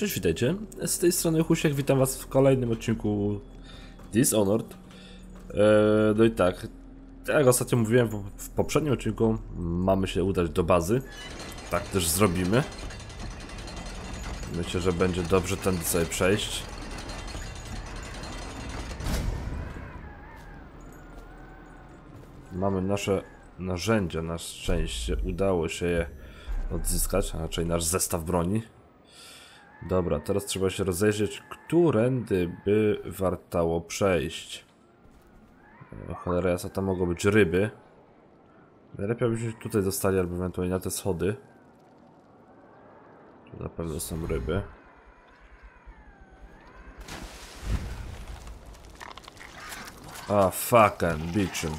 Cześć, witajcie. Z tej strony Husiek, witam was w kolejnym odcinku Dishonored. No i tak, jak ostatnio mówiłem w poprzednim odcinku, mamy się udać do bazy. Tak też zrobimy. Myślę, że będzie dobrze tędy sobie przejść. Mamy nasze narzędzia, na szczęście udało się je odzyskać, a raczej nasz zestaw broni. Dobra, teraz trzeba się rozejrzeć, którędy by wartało przejść. Cholera jasna, tam mogą być ryby. Najlepiej byśmy tutaj dostali, albo ewentualnie na te schody. Tu na pewno są ryby. A, fucking bitchin'.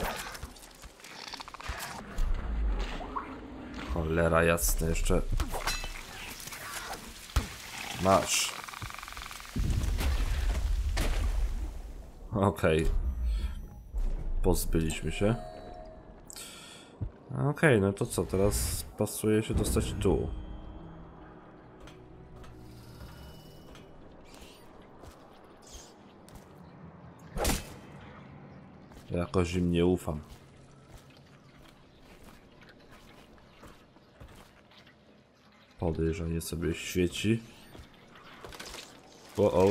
Cholera jasna, jeszcze... Masz. Okej. Pozbyliśmy się. Okej, no to co? Teraz pasuje się dostać tu. Jakoś im nie ufam. Podejrzanie sobie świeci. O.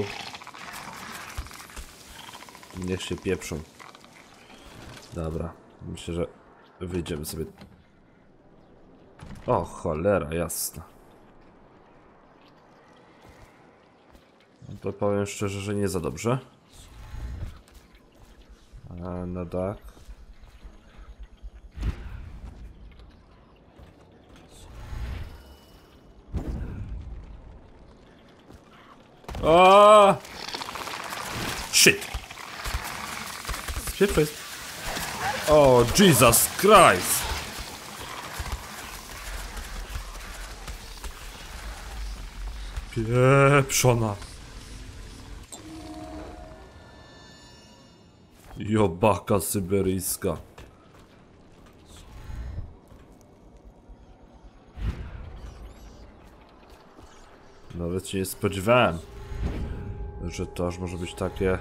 Niech się pieprzą. Dobra, myślę, że wyjdziemy sobie. O, cholera jasna. No to powiem szczerze, że nie za dobrze. No tak. O! Shit! Shit jest. O, Jesus Christ! Pieprzona! Jobaka syberyjska. Nawet się nie spodziewałem, że to aż może być takie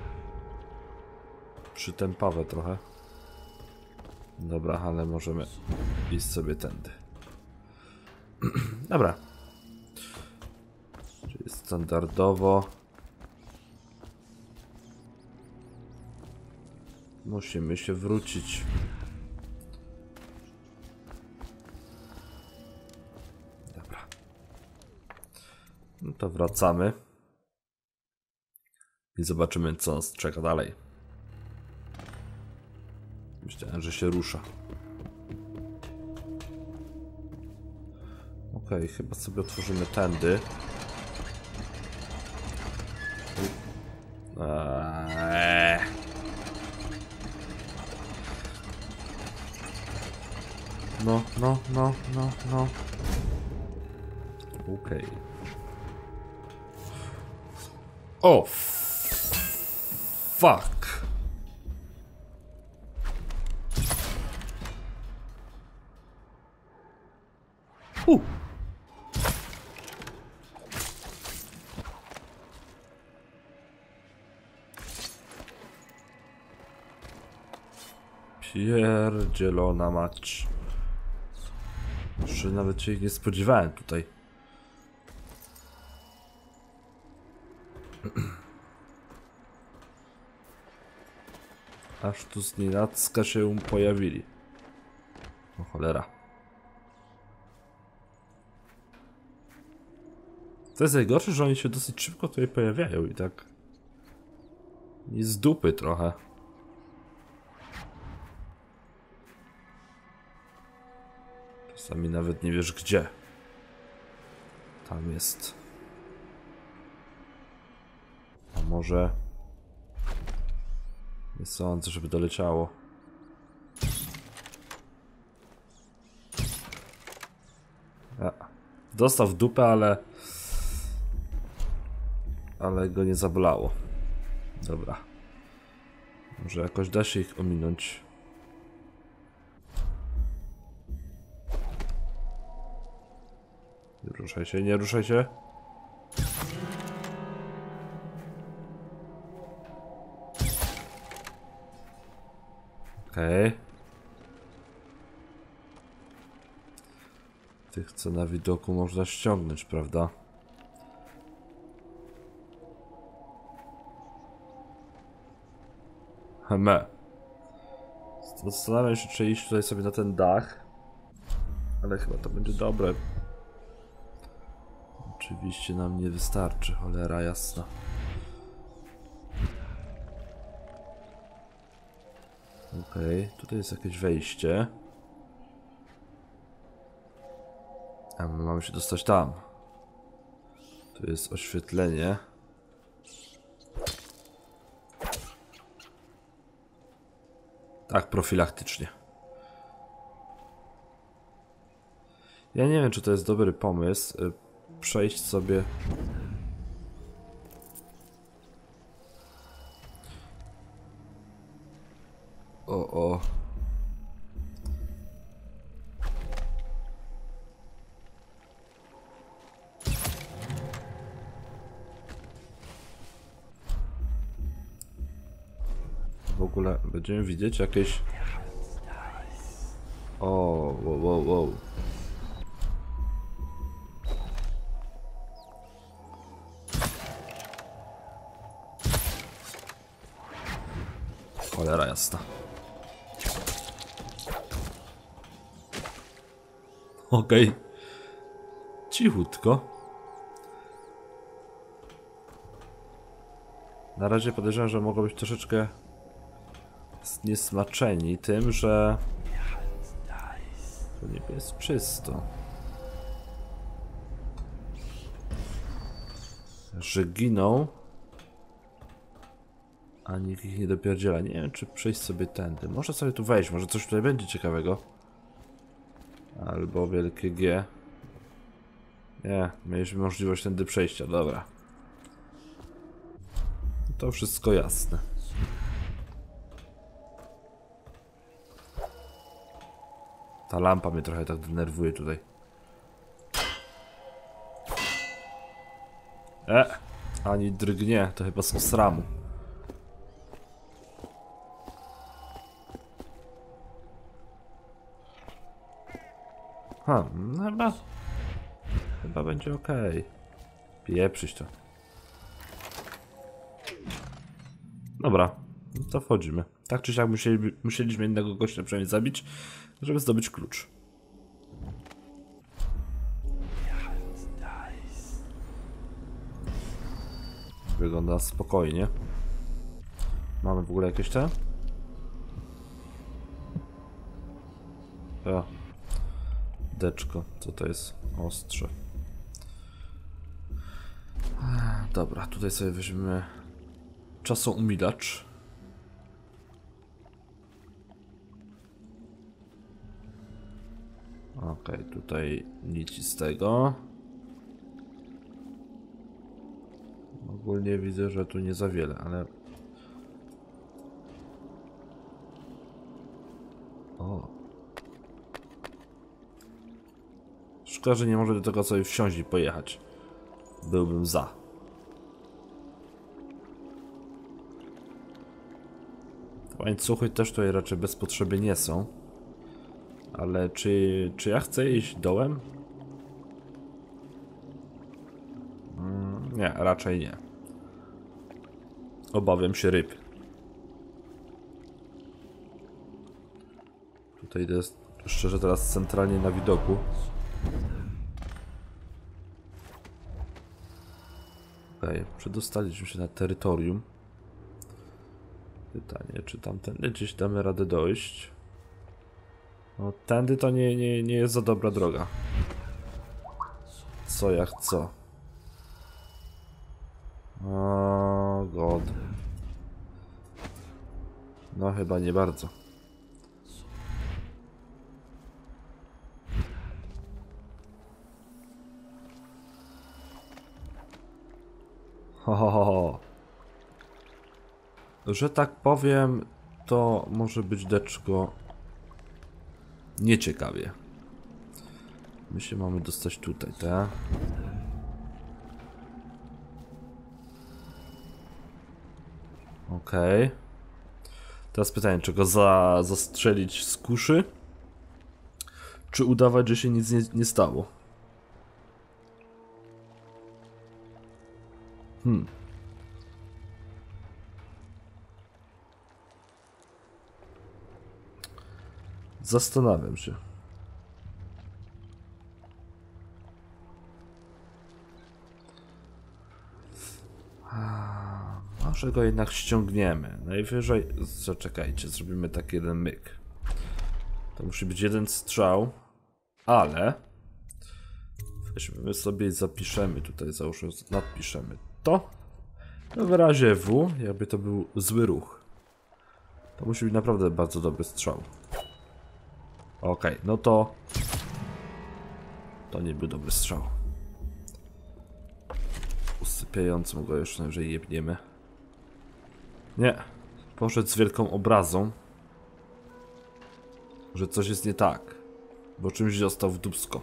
przytępawe trochę. Dobra, ale możemy iść sobie tędy. Dobra. Czyli standardowo musimy się wrócić. Dobra. No to wracamy. I zobaczymy, co nas czeka dalej. Myślałem, że się rusza. Okej, chyba sobie otworzymy tędy. No. Okej. O! Fuck! Pierdzielona mać. Jeszcze nawet się ich nie spodziewałem tutaj. Aż tu znienacka się pojawili. O cholera. To jest najgorsze, że oni się dosyć szybko tutaj pojawiają i tak... I z dupy trochę. Czasami nawet nie wiesz gdzie. Tam jest. A może... Nie sądzę, żeby doleciało. Dostał w dupę, ale go nie zabolało. Dobra. Może jakoś da się ich ominąć. Nie ruszaj się, nie ruszaj się. Okej. Tych, co na widoku można ściągnąć, prawda? Heme. Zastanawiam się, czy iść tutaj sobie na ten dach. Ale chyba to będzie dobre. Oczywiście nam nie wystarczy, cholera jasna. Okej, tutaj jest jakieś wejście. A my mamy się dostać tam. Tu jest oświetlenie. Tak, profilaktycznie. Ja nie wiem, czy to jest dobry pomysł. Przejść sobie... O. W ogóle będziemy widzieć jakieś... O, wow. Cholera jasna. Okej. Cichutko. Na razie podejrzewam, że mogą być troszeczkę zniesmaczeni tym, że to niby jest czysto. Że giną, a nikt ich nie dopierdziela. Nie wiem, czy przejść sobie tędy. Może sobie tu wejść, może coś tutaj będzie ciekawego. Albo wielkie G. Nie, mieliśmy możliwość tędy przejścia, dobra. To wszystko jasne. Ta lampa mnie trochę tak denerwuje tutaj. Ani drgnie, to chyba z sramu. No chyba będzie okej. Pieprzyć to. Dobra, no to wchodzimy. Tak czy siak musieliśmy innego gościa przynajmniej zabić, żeby zdobyć klucz. Wygląda spokojnie. Mamy w ogóle jakieś te? Deczko, co to jest? Ostrze. Dobra, tutaj sobie weźmiemy czasoumilacz. Okej, tutaj nic z tego. Ogólnie widzę, że tu nie za wiele, ale... O. Szkoda, że nie może do tego sobie wsiąść i pojechać. Byłbym za. Łańcuchy też tutaj raczej bez potrzeby nie są. Ale czy ja chcę iść dołem? Nie, raczej nie. Obawiam się ryb. Tutaj jest szczerze teraz centralnie na widoku. Okej, przedostaliśmy się na terytorium. Pytanie, czy tamtędy gdzieś damy radę dojść? No, tędy to nie jest za dobra droga. Co jak co? O god. No chyba nie bardzo. Ho. Że tak powiem, to może być deczko nieciekawie. My się mamy dostać tutaj, tak? Okej. Teraz pytanie, czy go zastrzelić z kuszy? Czy udawać, że się nic nie stało? Zastanawiam się. Może go jednak ściągniemy. Najwyżej... Zaczekajcie, zrobimy taki jeden myk. To musi być jeden strzał, ale... Weźmiemy sobie i zapiszemy tutaj, załóżmy, nadpiszemy to. No w razie W, jakby to był zły ruch. To musi być naprawdę bardzo dobry strzał. Okej, no to... To nie był dobry strzał. Usypiającym go już najwyżej jebniemy. Nie. Poszedł z wielką obrazą, że coś jest nie tak. Bo czymś został w dupsko.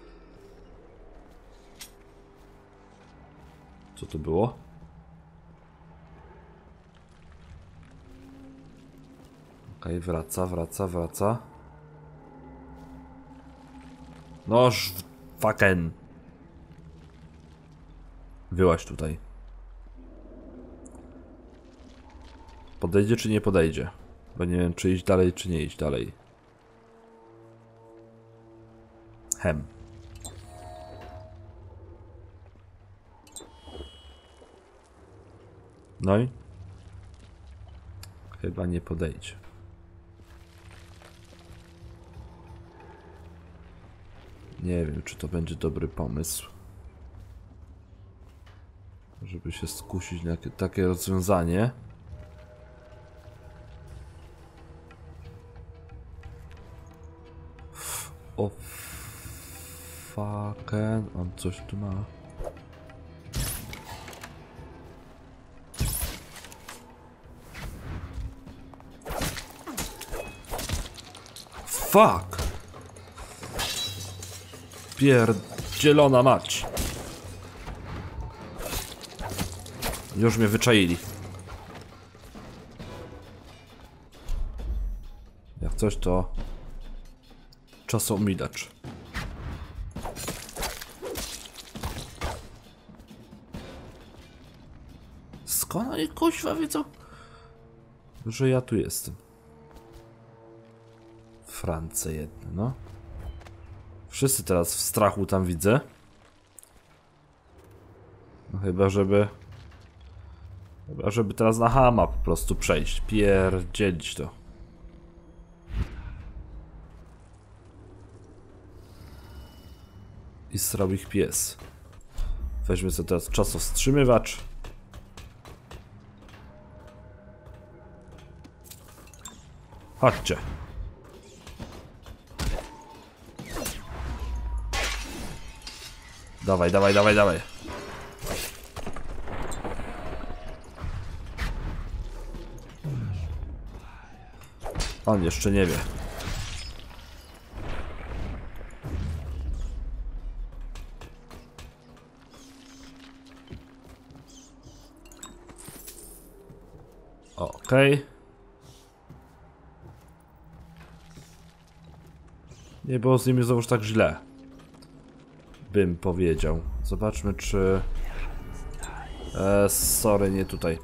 Co to było? Okej, wraca. Noż, fucking. Wyłaź tutaj. Podejdzie czy nie podejdzie? Bo nie wiem, czy iść dalej, czy nie iść dalej. No i? Chyba nie podejdzie. Nie wiem, czy to będzie dobry pomysł, żeby się skusić na takie rozwiązanie. O fucking, on coś tu ma. Fuck! Pierdzielona mać! Już mnie wyczaili. Jak coś to... czasomilacz. Skąd oni kuźwa wiedzą, że ja tu jestem? France jedne, no. Wszyscy teraz w strachu tam widzę. No chyba żeby teraz na Hama po prostu przejść. Pierdzielić to. I srał ich pies. Weźmy sobie teraz czasowstrzymywacz. Chodźcie. Dawaj. On jeszcze nie wie. Okej. Nie było z nimi znowuż tak źle, bym powiedział. Zobaczmy, czy... sorry, nie tutaj.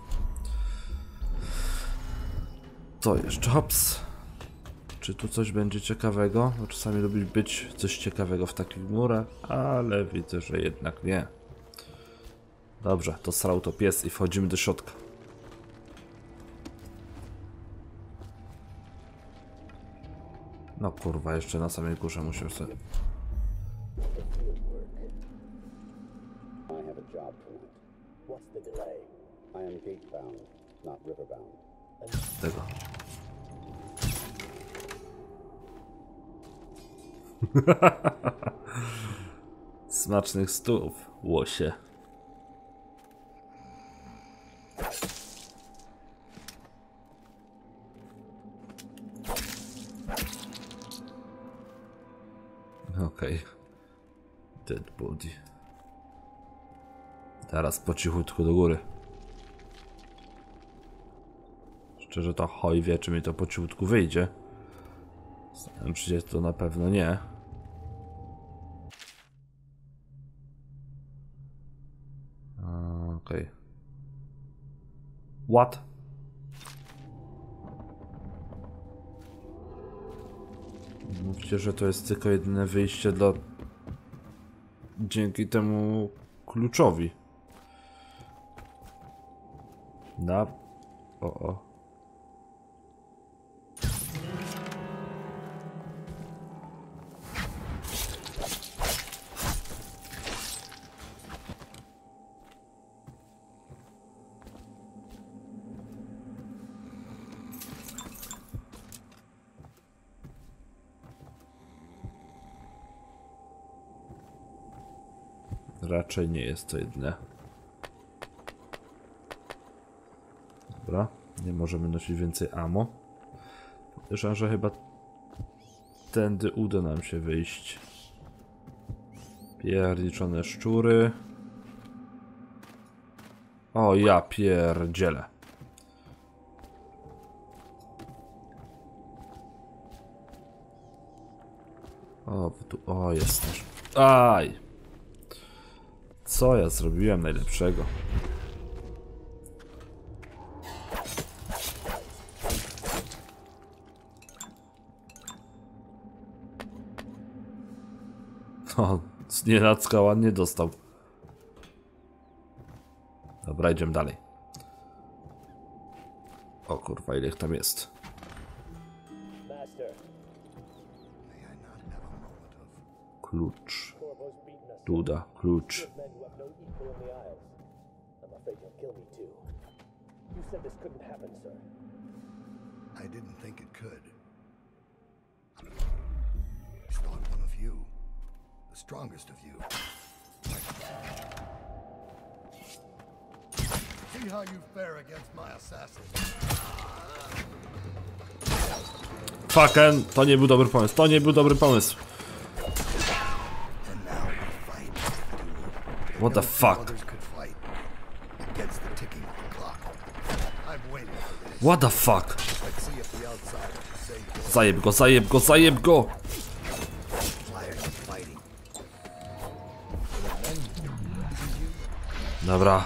To jeszcze, hops. Czy tu coś będzie ciekawego? Bo czasami lubi być coś ciekawego w takich murach, ale widzę, że jednak nie. Dobrze, to srał to pies i wchodzimy do środka. No kurwa, jeszcze na samej górze musimy sobie... Tego. Smacznych stów, łosie. Okej. Dead body. Teraz po cichutku do góry. Czy że to hoj wie, czy mi to po ciutku wyjdzie. Przecież to na pewno nie. Okej. What? Mówcie, że to jest tylko jedyne wyjście dla... Dzięki temu kluczowi. Na... O. Raczej nie jest to jedyne. Dobra, nie możemy nosić więcej ammo. Podejrzewam, że chyba tędy uda nam się wyjść. Pierniczone szczury. O, ja pierdzielę. O, tu, o, jest nasz... Aj! Co ja zrobiłem najlepszego? O, znienacka ładnie dostał. Dobra, idziemy dalej. O kurwa, ile ich tam jest? Klucz. Duda, klucz. I didn't think it could. I thought one of you, the strongest of you. See how you fare against my assassin. Fucking, to nie był dobry pomysł, to nie był dobry pomysł. What the fuck? What the fuck? Zajeb go, zajeb go, zajeb go! Dobra.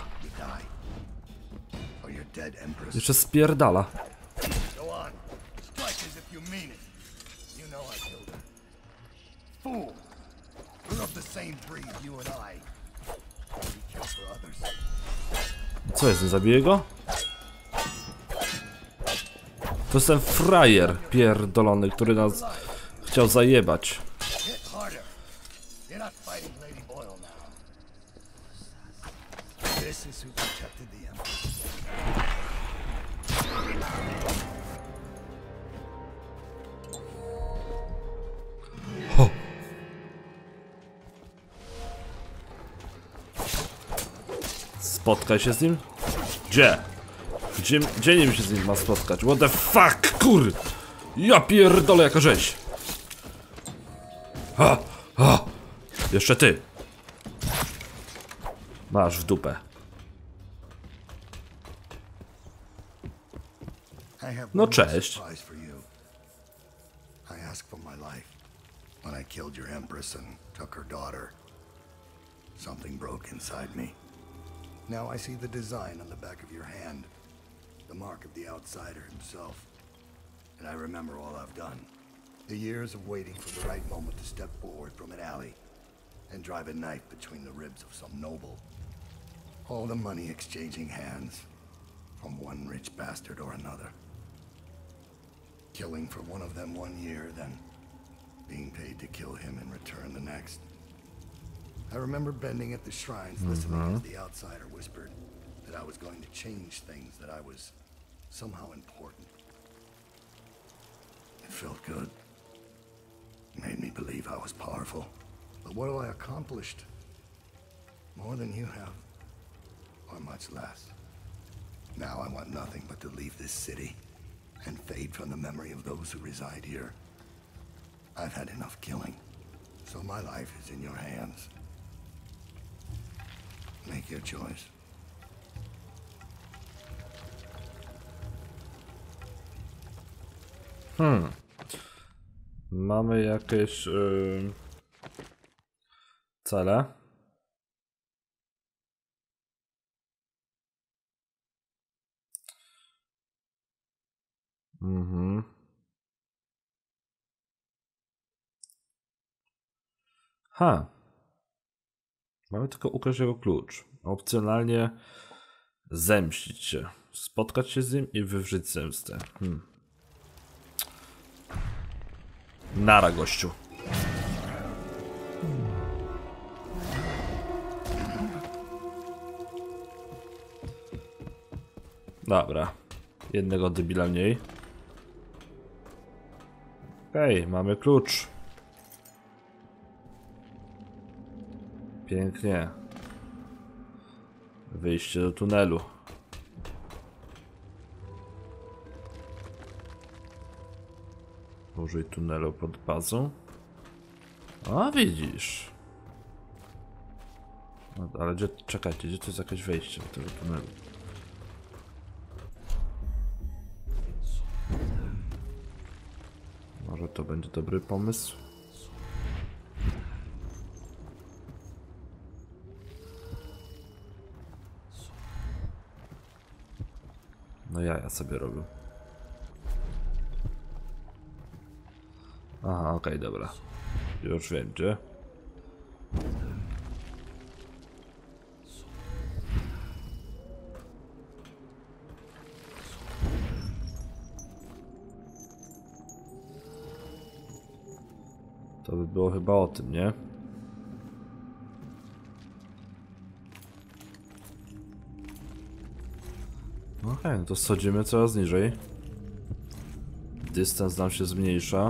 Jeszcze spierdala. Co jest, nie zabiję go? To jest ten frajer pierdolony, który nas chciał zajebać. Ho. Spotkaj się z nim? Gdzie? Gdzie nim się z nim ma spotkać? What the fuck, kur! Ja pierdolę, jaka rzeź! Ha! Ha! Jeszcze ty! Masz w dupę. No cześć. I asked for my life when I killed your empress and took her daughter. Something broke inside me. Now I see the design on the back of your hand, the mark of the outsider himself. And I remember all I've done. The years of waiting for the right moment to step forward from an alley and drive a knife between the ribs of some noble. All the money exchanging hands from one rich bastard or another. Killing for one of them 1 year, then being paid to kill him in return the next. I remember bending at the shrines, listening as the outsider whispered that I was going to change things, that I was somehow important. It felt good. It made me believe I was powerful. But what have I accomplished? More than you have, or much less. Now I want nothing but to leave this city and fade from the memory of those who reside here. I've had enough killing, so my life is in your hands. Make your choice. Mamy jakieś cele? Mamy tylko ukraść jego klucz. Opcjonalnie zemścić się. Spotkać się z nim i wywrzeć zemstę. Nara, gościu. Dobra. Jednego debila mniej. Okej, mamy klucz. Pięknie. Wyjście do tunelu. Użyj tunelu pod bazą. A widzisz. No, ale gdzie, czekajcie, gdzie to jest jakieś wejście do tego tunelu? Może to będzie dobry pomysł? No ja sobie robię. Aha, okej, dobra. Już wiem gdzie. To by było chyba o tym, nie? Okej, no to schodzimy coraz niżej. Dystans nam się zmniejsza.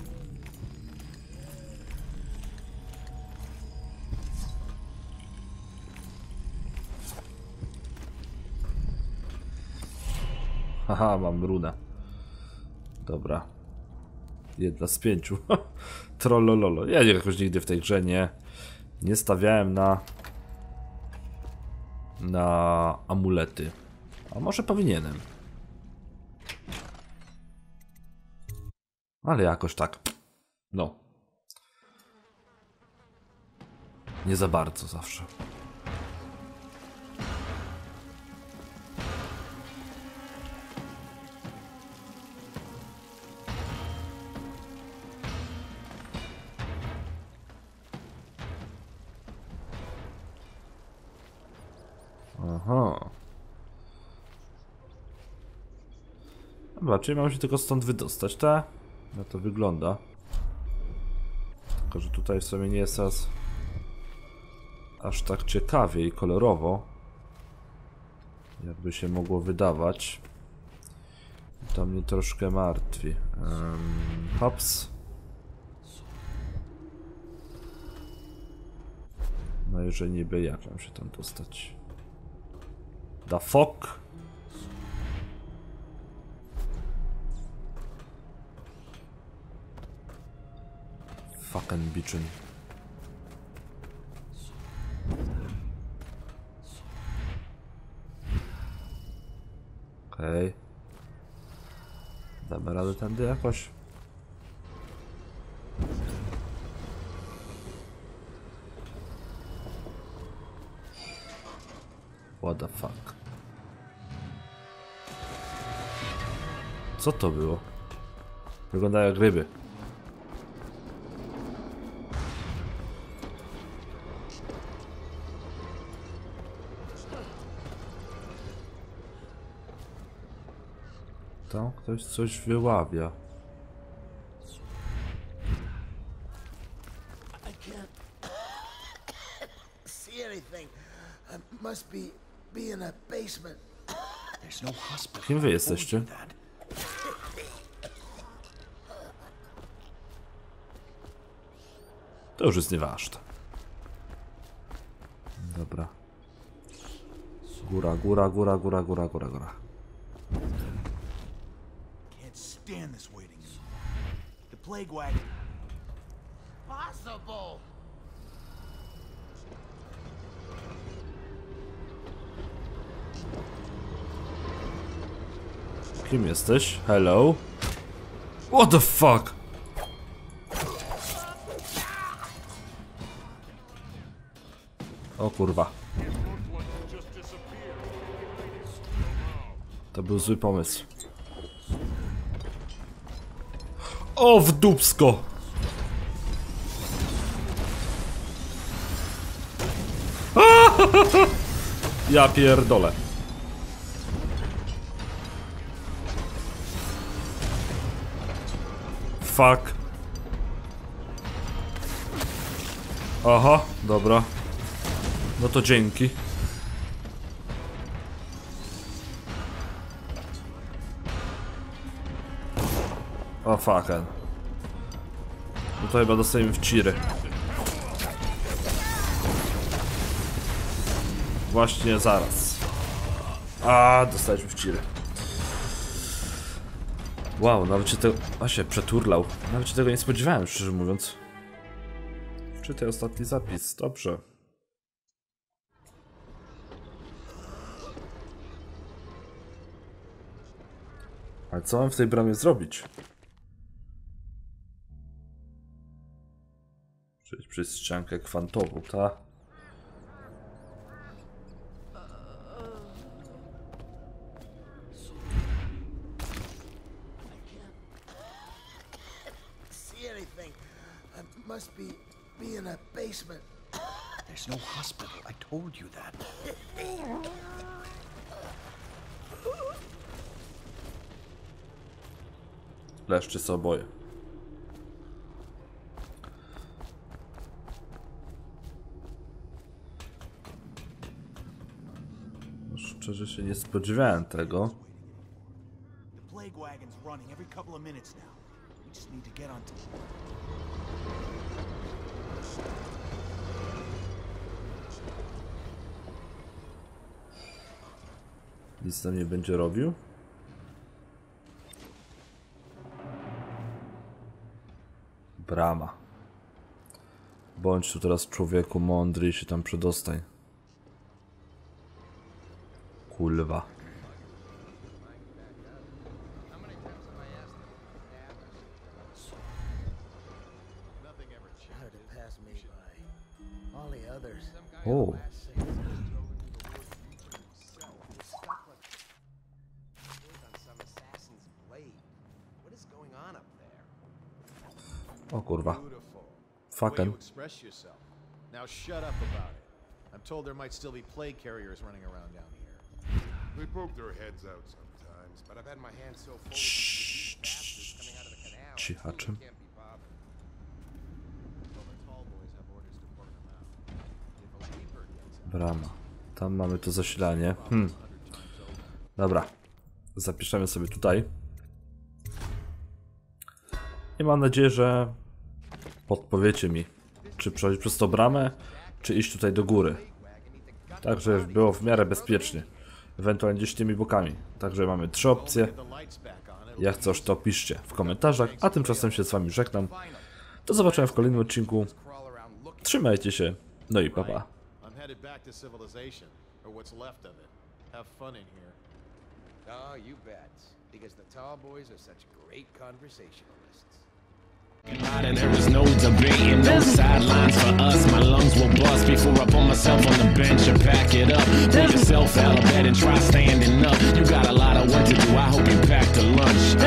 Haha, mam runę. Dobra. 1 z 5. Trollololo. Ja jakoś nigdy w tej grze nie stawiałem na amulety. A może powinienem. Ale jakoś tak. No. Nie za bardzo zawsze. Aha. Dobra, czyli mam się tylko stąd wydostać, tak? No to wygląda. Tylko, że tutaj w sumie nie jest aż tak ciekawie i kolorowo, jakby się mogło wydawać. To mnie troszkę martwi. Hops. No i że niby jak mam się tam dostać? The fuck? Fucking bitchin'. Okej. Damy radę tędy jakoś? What the fuck? Co to było? Wyglądają jak ryby. Tam ktoś coś wyławia. I can't see anything. I must be in a basement. There's no hospital. Kim wy jesteście? To już jest nieważne. Dobra. Góra, góra, góra, góra, góra, góra, góra. Can't stand this waiting. The plague wagon. Possible. Kim jesteś? Hello? What the fuck? O kurwa. To był zły pomysł. O, w dupsko! Ja pierdolę. Fuck. Aha, dobra. No to dzięki. O fucken. No to chyba dostajemy w ciry. Właśnie zaraz. A, dostaliśmy w ciry. Wow, nawet się tego... A się przeturlał. Nawet się tego nie spodziewałem, szczerze mówiąc. Czytaj ostatni zapis, dobrze. Ale co mam w tej bramie zrobić? Przejść przez ściankę kwantową, ta? See anything? I must be in a basement. There's no hospital. I told you that. Leszczy są oboje. Szczerze się nie spodziewałem tego. The plague wagon's running every couple of minutes now. We just need to get on top. Nic tam nie będzie robił. Brama. Bądź tu teraz człowieku mądry i się tam przedostań. Kurwa. How to pass me by. All the others. O. O kurwa. Fucking. Express yourself. Now shut up about it. I'm told there might still be plague carriers running around down here. They poke their heads out sometimes, but I've had my hands so full of these bastards coming out of the canal. Cichaczem. Can't be bothered. Well, the tall boys have orders to port them out. If a leaper gets out, Brama. Tam mamy to zasilanie. Dobra. Zapiszemy sobie tutaj. I mam nadzieję, że podpowiecie mi, czy przechodzić przez tą bramę, czy iść tutaj do góry. Tak, żeby było w miarę bezpiecznie. Ewentualnie gdzieś tymi bokami. Także mamy 3 opcje. Jak coś, to piszcie w komentarzach, a tymczasem się z wami żegnam. Do zobaczenia w kolejnym odcinku. Trzymajcie się. No i pa pa. I'm headed back to civilization, or what's left of it. Have fun in here. Oh, you bet. Because the tall boys are such great conversationalists. And there was no debating, no sidelines for us. My lungs will bust before I put myself on the bench and pack it up. Pull yourself out of bed and try standing up. You got a lot of work to do, I hope you pack to lunch.